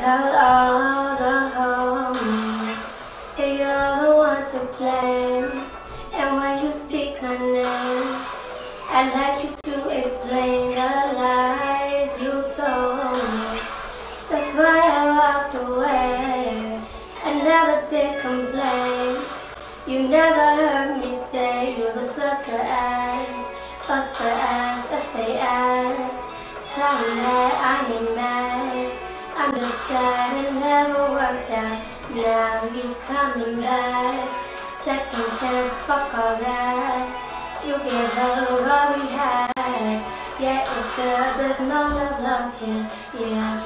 Tell all the homies that you're the one to blame. And when you speak my name, I'd like you to explain the lies you told me. That's why I walked away. I never did complain. You never heard me say you was a sucker ass, buster ass if they ask. Tell me that I ain't mad. I'm just sad it never worked out. Now you coming back. Second chance, fuck all that. You give her what we had. Yeah, it's good, there's no love lost here. Yeah.